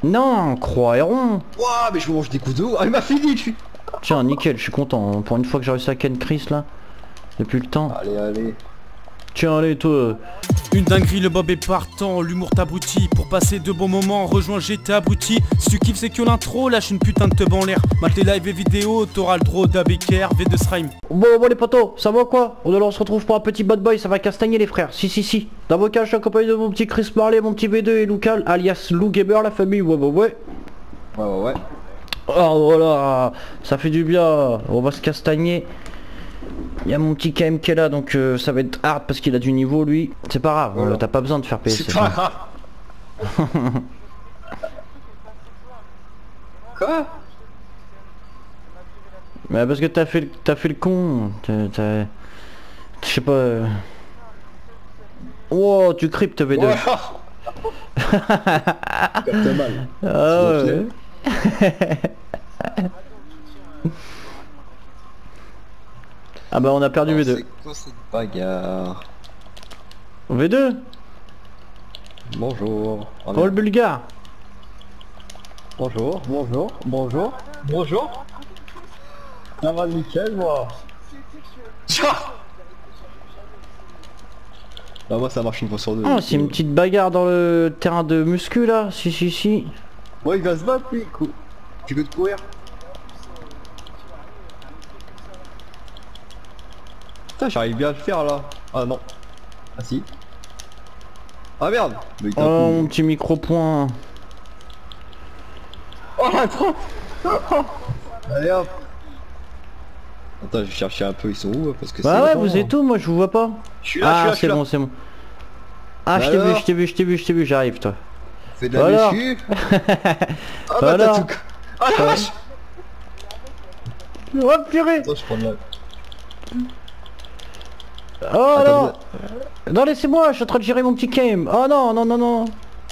Non, croix et rond. Ouah, mais je me mange des coups d'eau. Ah, il m'a fini, lui. Tiens, nickel, je suis content. Pour une fois que j'ai réussi à ken Chris là. Depuis le temps. Allez, allez. Tiens, allez, toi. Une dinguerie, le Bob est partant, l'humour t'abrutit. Pour passer de bons moments, rejoins GT abruti. Si tu kiffes c'est que l'intro, lâche une putain de teub en l'air. Mate les lives et vidéos, t'auras le droit d'ABKR, V2 Srime. Bon, les potos, ça va quoi? On se retrouve pour un petit bad boy, ça va castagner les frères. Si. Dans vos cas, je suis accompagné de mon petit Chris Marley, mon petit V2 et Lucal, alias Lou Gamer, la famille, ouais. Ouais. Oh voilà, ça fait du bien, on va se castagner. Il y a mon petit KM qui est là, donc ça va être hard parce qu'il a du niveau lui. C'est pas grave, voilà. T'as pas besoin de faire PS. C'est pas grave. Quoi? Mais parce que t'as fait le con. Je sais pas. Oh, tu cryptes V2. Ouais. Capte mal. Ah ouais. Ah bah on a perdu V2. C'est quoi cette bagarre? V2. Bonjour. Oh le bulgare. Bonjour. Ça va nickel moi. Bah moi ça marche une fois sur deux. Oh c'est une petite bagarre dans le terrain de muscu là. Si. Ouais il va se battre lui. Tu veux te courir? Putain j'arrive bien à le faire là. Ah non. Ah si. Ah merde. Mais Oh mon petit micro point. Oh attends. Allez hop. Attends je vais chercher un peu, ils sont où parce que Bah ouais longtemps, vous êtes où, moi je vous vois pas. Je suis là, Ah je suis là. c'est bon. Ah je Alors t'ai vu, j'arrive toi. Fais de la Alors. méchu. Ah bah Alors. t'as tout. Ah la vache. Oh purée. Attends je prends de la... Oh Attends, non laissez-moi, je suis en train de gérer mon petit game. Oh non.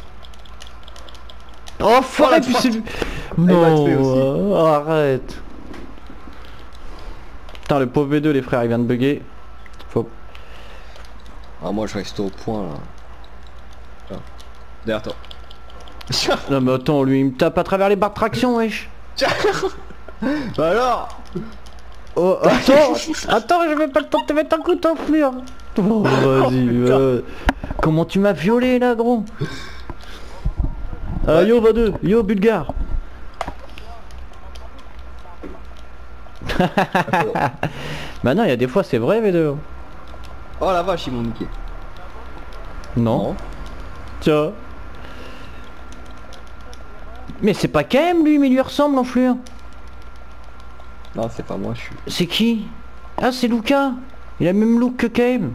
Oh forêt la puis fuck. c'est... m'a tué Non, arrête. Putain le pauvre V2 les frères il vient de bugger. Faut... Ah moi je reste au point là. Tiens. Derrière toi. Non mais attends lui il me tape à travers les barres de traction wesh. Bah alors. Oh attends je vais pas le temps de te mettre un coup d'enflure. Oh vas-y comment tu m'as violé là gros. Yo V2, yo bulgare. Bah non il y a des fois c'est vrai V2. Oh la vache ils m'ont niqué. Non. Tiens. Mais c'est pas KM lui, mais il lui ressemble l'enflure. Non c'est pas moi je suis... C'est qui? Ah c'est Luca. Il a le même look que KM.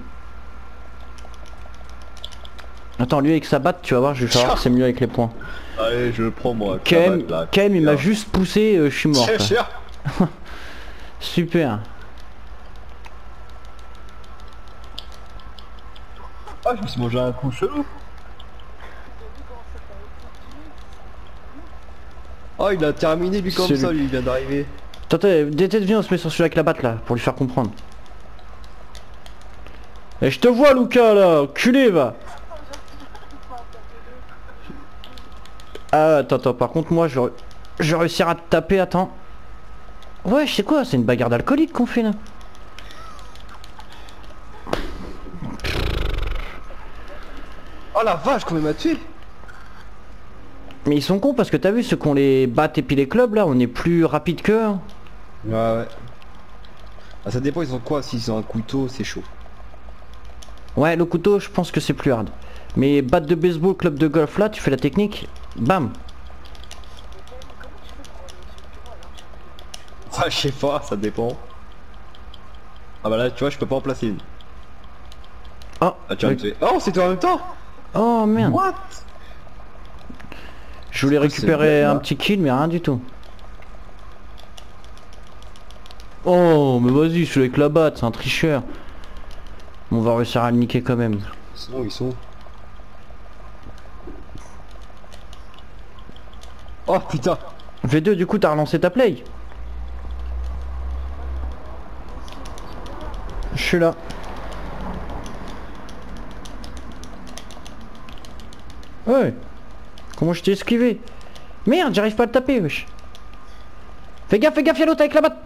Attends lui avec sa batte tu vas voir je vais savoir que c'est mieux avec les poings. Allez je le prends moi. KM il m'a juste poussé, je suis mort. C'est cher. Super. Ah je me suis mangé un coup chelou. Oh il a terminé lui comme C'est ça lui. lui il vient d'arriver. Attends, viens on se met sur celui avec la batte là, pour lui faire comprendre. Et je te vois Luca là, culé va. Ah attends, par contre moi je vais réussir à te taper, attends. Ouais je sais quoi, c'est une bagarre d'alcoolique qu'on fait là. Oh la vache comment il m'a tué. Mais ils sont cons parce que t'as vu ceux qu'on les batte et puis les clubs là, on est plus rapide qu'eux. Hein. Ouais. Ah ça dépend ils ont quoi, s'ils ont un couteau c'est chaud. Ouais le couteau je pense que c'est plus hard. Mais batte de baseball, club de golf là, tu fais la technique, bam. Ah je sais pas, ça dépend. Ah bah là tu vois je peux pas en placer une. Oh, Ah tu vas me tuer. Oh c'était en même temps. oh merde. What? Je voulais C'est quoi, c'est récupérer le un là petit kill mais rien du tout. Oh mais vas-y celui avec la batte c'est un tricheur. On va réussir à le niquer quand même. Ils sont où? Oh putain. V2 du coup t'as relancé ta play. Je suis là. Ouais. Comment je t'ai esquivé? Merde, j'arrive pas à le taper, wesh. Fais gaffe, y'a l'autre avec la batte.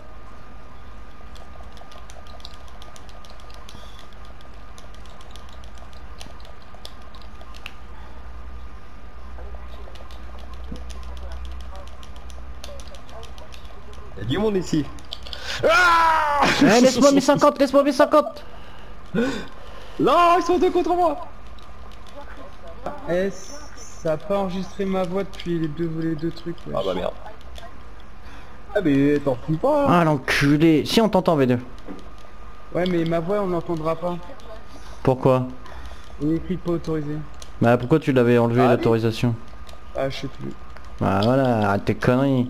Y'a du monde ici. Eh, laisse-moi mes 50, laisse-moi mes 50. Non, ils sont deux contre moi. Eh, ça a pas enregistré ma voix depuis les deux trucs. Ouais. Ah bah merde. Ah mais t'en fous pas. Ah l'enculé. Si on t'entend V2. Ouais, mais ma voix on l'entendra pas. Pourquoi? Il est écrit pas autorisé. Bah pourquoi tu l'avais enlevé Ah, l'autorisation? Ah, je sais plus. Bah voilà, arrête tes conneries.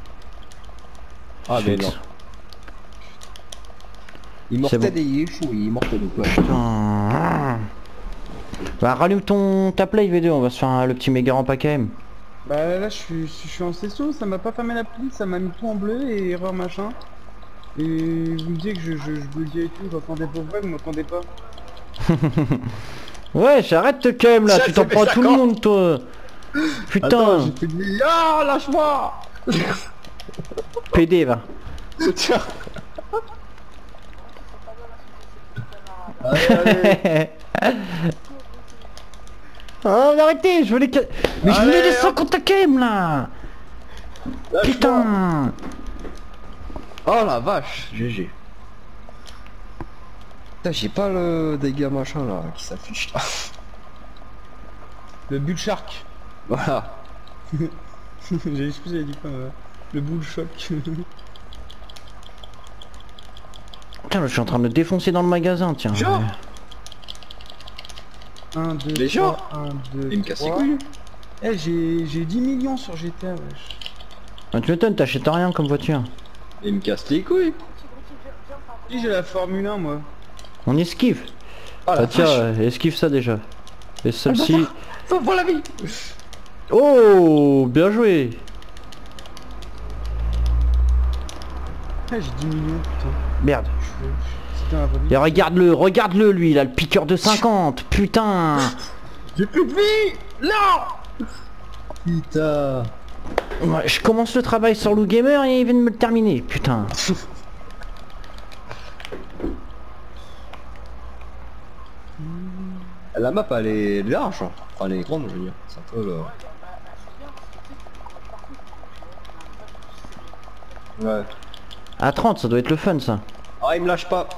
Ah mais Fixe. non. Il C'est mortel bon. et il est chaud, il est mortel ou quoi. Putain. Bah rallume ta play V2, on va se faire le petit méga ramp AKM. Bah là, je suis en session, ça m'a pas fermé l'appli, ça m'a mis tout en bleu et erreur machin. Et vous me disiez que je buguais et tout, j'entendais vos voix, vous m'entendez pas. Ouais, j'arrête te KM là, Ça, tu t'en c'est prends à tout le d'accord. monde toi. Putain, Attends, j'ai fait de... Ah, lâche-moi. PD va. Tiens. Allez, allez. Oh mais arrêtez, je veux les... Mais je voulais Allez, les 50 AKM là. Lâche-moi. Putain. Oh la vache, GG. Putain, j'ai pas le dégât machin là qui s'affiche là. Le bull shark. Voilà. J'avais dit quoi le bull shock. Putain, je suis en train de me défoncer dans le magasin, tiens. Genre. 1, 2, Les 3, gens. 1, 2, Il me casse les 3. couilles. Eh, j'ai 10 millions sur GTA, wesh. Ah, tu m'étonnes, t'achètes rien comme voiture. Il me casse les couilles. Si, j'ai la Formule 1, moi. On esquive. Ah Ah la tiens, vache. esquive ça déjà. Et celle-ci... Faut pour la vie. Oh, bien joué. Eh, j'ai 10 millions, putain. Merde. C'était un Et regarde-le lui, il a le piqueur de 50. Putain. J'ai plus de vie. Non. Putain. Ouais, je commence le travail sur Lou Gamer et il vient de me le terminer. Putain. La map elle est large. Enfin elle est grande je veux dire. C'est un peu Ouais. À 30, ça doit être le fun ça. Ah il me lâche pas.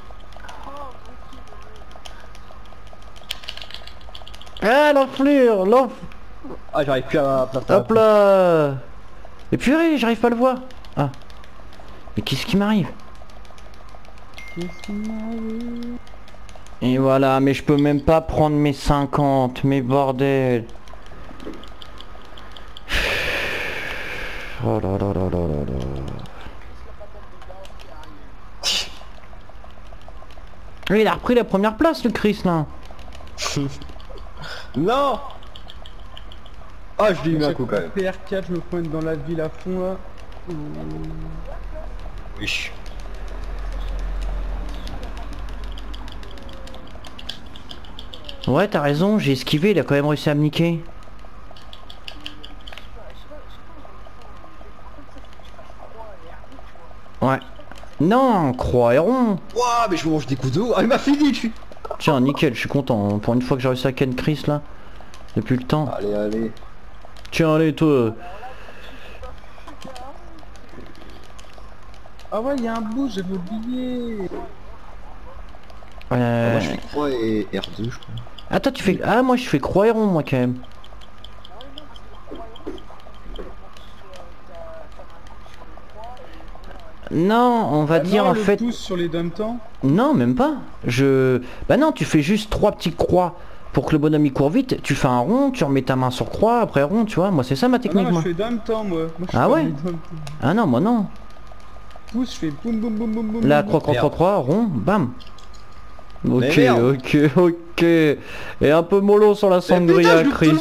Ah l'enflure, Ah j'arrive plus à placer. hop là. Et purée, j'arrive pas à le voir. Ah. Mais qu'est-ce qui m'arrive? Et voilà, mais je peux même pas prendre mes 50, mes bordel. Oh là là là là là là. Il a repris la première place le Chris là. Non. Ah je lui ai mis un coup quand même. PR4, je me pointe dans la ville à fond là. Oui. Ouais t'as raison, j'ai esquivé, il a quand même réussi à me niquer. Ouais. Non, croix et rond. Ouah mais je mange des coups d'eau. Ah il m'a fini lui. Tiens, nickel, je suis content. Pour une fois que j'ai réussi à ken Chris là. Depuis le temps. Allez allez. Tiens, allez toi. Ah ouais, il y a un bout, j'avais oublié. Moi je fais croix et R2 je crois. Ah toi tu fais... Ah moi je fais croix et rond moi quand même. Non, on va dire en fait... Pouce sur les dom-temps. Non, même pas. Bah non, tu fais juste 3 petites croix pour que le bonhomme il court vite. Tu fais un rond, tu remets ta main sur croix, après rond, tu vois. Moi c'est ça ma Ah technique non, moi. je fais dom-temps moi. Moi, je Ah fais ouais des dom-temps. Ah non, moi non. Pouce, je fais boum boum boum boum boum. Là, boum. croix, croix, croix, croix, rond, bam. Ok, merde. ok. Et un peu mollo sur la sangria, putain, je Chris.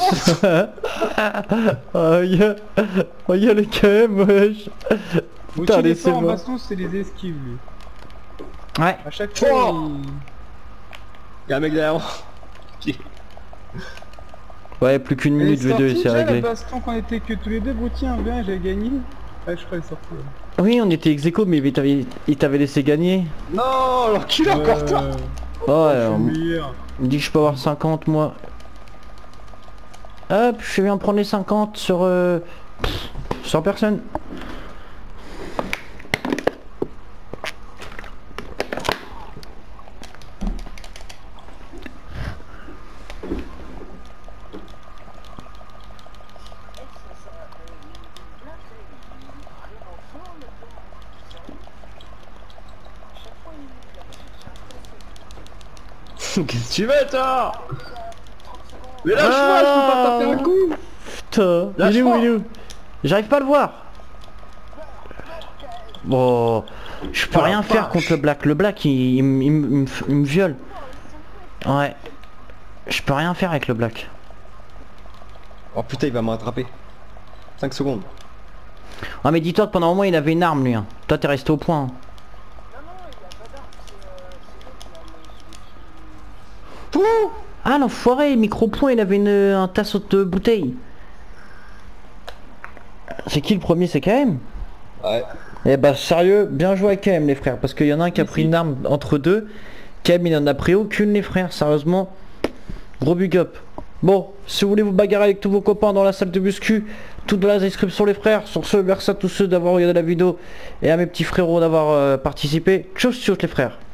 Aïe. Aïe, les KM, wesh. Mon Putain, petit laissez-moi. en baston, c'est les esquives lui. Ouais. À chaque fois, Oh. Y'a un mec derrière moi. Ouais, plus qu'une minute V2 et c'est La réglé. baston qu'on était que tous les deux, Brutti, un bien, j'ai gagné. Ouais, je crois qu'il est sorti. Oui, on était ex aequo, mais il t'avait laissé gagner. Non, alors qu'il est encore tard. Ouais, Je on suis meilleur. me dit que je peux avoir 50 moi. Hop, je viens prendre les 50 sur 100 personnes. Qu'est-ce que tu veux toi? Mais lâche-moi, je peux pas taper un coup. Putain, il est où, il est où? J'arrive pas à le voir. Bon, je peux rien faire contre le black. Le black, il me viole. Ouais. Je peux rien faire avec le black. Oh putain, il va me rattraper. 5 secondes. Ah mais dis-toi que pendant un moment il avait une arme lui. Hein. Toi t'es resté au point. Hein. Ah l'enfoiré, micro-point, il avait un tasse de bouteille. C'est qui le premier? C'est KM? Ouais. Eh bah sérieux, bien joué à KM les frères, parce qu'il y en a un qui a pris une arme entre deux. KM il en a pris aucune les frères, sérieusement. Gros big up. Bon, si vous voulez vous bagarrer avec tous vos copains dans la salle de muscu, tout dans la description les frères. Sur ce, merci à tous ceux d'avoir regardé la vidéo et à mes petits frérots d'avoir participé. Tchuss tchuss les frères.